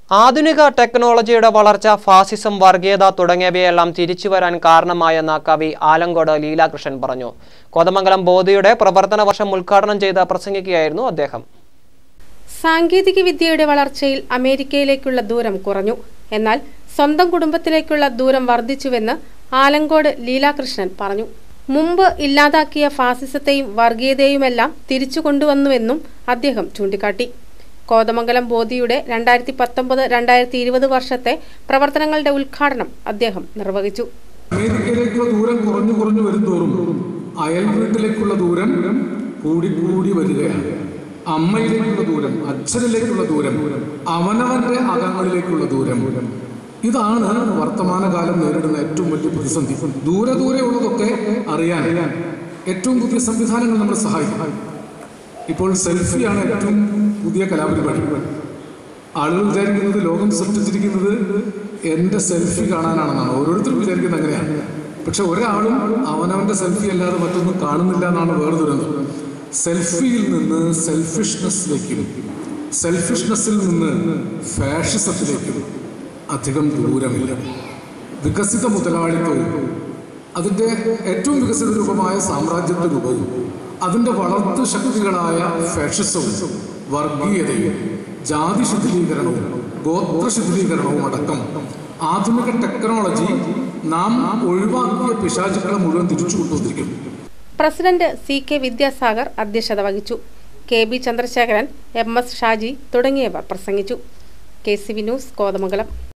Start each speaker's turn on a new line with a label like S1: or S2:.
S1: ആധുനിക ടെക്നോളജിയുടെ വളർച്ച ഫാസിസം വർഗീയത തുടങ്ങിയവയെല്ലാം തിരിച്ചുവരാൻ കാരണമായെന്ന് കവി ആലങ്കോട് ലീലാകൃഷ്ണൻ പറഞ്ഞു. കോതമംഗലം ബോധിയുടെ പ്രവർത്തന വർഷം ഉദ്ഘാടനം ചെയ്ത് പ്രസംഗിക്കുകയായിരുന്നു അദ്ദേഹം.
S2: സാങ്കേതികവിദ്യയുടെ വളർച്ചയിൽ അമേരിക്കയിലേക്കുള്ള ദൂരം കുറഞ്ഞു. എന്നാൽ സ്വന്തം കുടുംബത്തിലേക്കുള്ള ദൂരം വർദ്ധിച്ചുവെന്ന് ആലങ്കോട് ലീലാകൃഷ്ണൻ പറഞ്ഞു. മുമ്പ് ഇല്ലാതാക്കിയ ഫാസിസത്തെയും വർഗീയതയുമെല്ലാം തിരിച്ചു കൊണ്ടുവന്നുവെന്നും അദ്ദേഹം ചൂണ്ടിക്കാട്ടി. കോതമംഗലം ബോധിയുടെ 2019-2020 വർഷത്തെ പ്രവർത്തനങ്ങളുടെ ഉദ്ഘാടനം അദ്ദേഹം നിർവഹിച്ചു.
S3: അമേരിക്കയിലേക്കുള്ള ദൂരം കുറഞ്ഞു വരുന്തോറും അയൽ വീട്ടിലേക്കുള്ള ദൂരം കൂടി വരികയാണ്. അമ്മയിലേക്കുള്ള ദൂരം, അച്ഛനിലേക്കുള്ള ദൂരം, അവനവന്റെ അകങ്ങളിലേക്കുള്ള ദൂരം, ഇതാണ് വർത്തമാനകാലം നേരിടുന്ന ഏറ്റവും വലിയ പ്രതിസന്ധി. ദൂരെ ഉള്ളതൊക്കെ അറിയാൻ ഏറ്റവും പുതിയ സംവിധാനങ്ങൾ നമ്മളെ സഹായിക്കും. ഇപ്പോൾ സെൽഫിയാണ് ഏറ്റവും പുതിയ കലാപരിപാടി. ആളുകൾ വിചാരിക്കുന്നത് ലോകം സൃഷ്ടിച്ചിരിക്കുന്നത് എൻ്റെ സെൽഫി കാണാനാണെന്നാണ്. ഓരോരുത്തരും വിചാരിക്കുന്നത് അങ്ങനെയാണ്. പക്ഷെ ഒരാളും അവനവൻ്റെ സെൽഫി അല്ലാതെ മറ്റൊന്നും കാണുന്നില്ല എന്നാണ് വേറെ ദുരന്തം. സെൽഫിയിൽ നിന്ന് സെൽഫിഷ്നെസ്സിലേക്കും സെൽഫിഷ്നെസ്സിൽ നിന്ന് ഫാഷിസത്തിലേക്കും അധികം ദൂരമില്ല. വികസിത മുതലാളിത്തവും അതിൻ്റെ ഏറ്റവും വികസിത രൂപമായ സാമ്രാജ്യത്വ രൂപവും അതിൻ്റെ വളർത്തു ശക്തികളായ ഫാഷിസവും വർഗീയതയും ജാതി ശിഥിലീകരണവും ഗോത്ര ശിഥിലീകരണവും അടക്കം ആധുനിക ടെക്നോളജി നാം ഒഴിവാക്കിയ പിശാചുക്കളെ മുഴുവൻ തിരിച്ചു കൊണ്ടുവന്നിരിക്കും.
S2: പ്രസിഡന്റ് CK വിദ്യാസാഗർ അധ്യക്ഷത വഹിച്ചു. KB ചന്ദ്രശേഖരൻ, MS ഷാജി തുടങ്ങിയവർ പ്രസംഗിച്ചു. KCV news, Kothamangalam.